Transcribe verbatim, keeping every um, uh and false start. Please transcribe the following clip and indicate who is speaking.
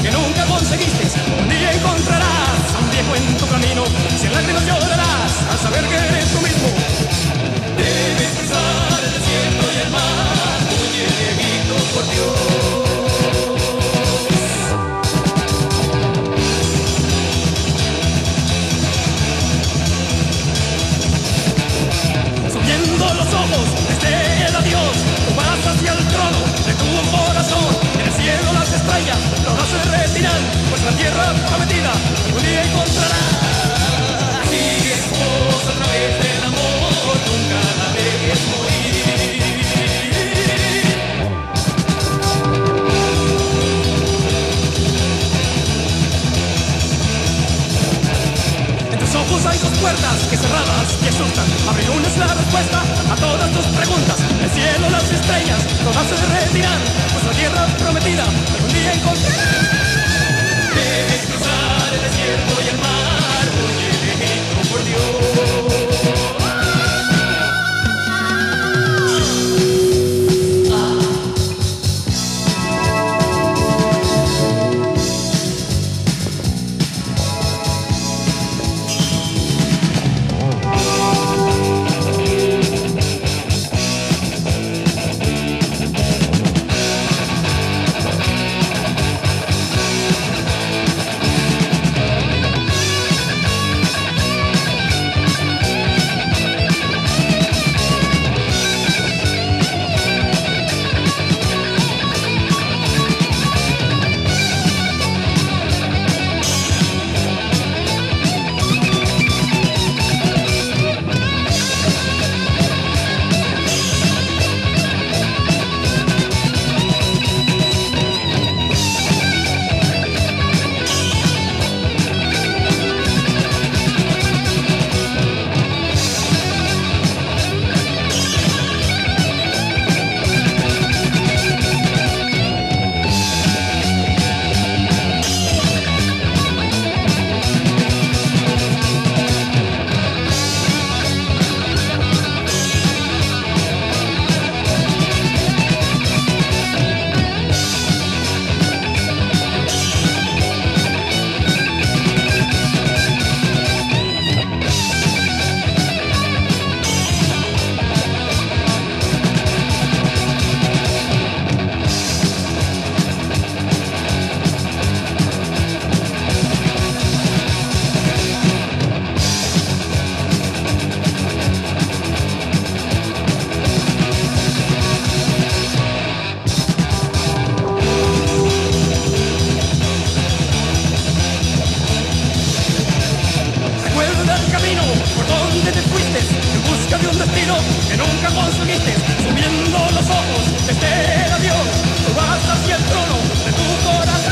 Speaker 1: que nunca conseguiste. Un día encontrarás a un viejo en tu camino, sin lágrimas llorarás al saber que eres tú mismo. Debes cruzar el desierto y el mar, oye viejito, por Dios. Los ojos desde el adiós, tú vas hacia el trono de tu corazón. En el cielo las estrellas todas se retirarán, pues la tierra prometida un día encontrarás. Sigue tu voz a través del amor, nunca la dejes morir. En tus ojos hay dos puertas que cerradas te asustan. Abrir una es la respuesta a todas tus preguntas. El cielo, las estrellas, todas se retiran, pues la tierra prometida algún día encontrarás. Debes cruzar el desierto y el mar, oye viejito, por Dios. De un destino que nunca conseguiste, subiendo los ojos desde el adiós, tú vas hacia el trono de tu corazón.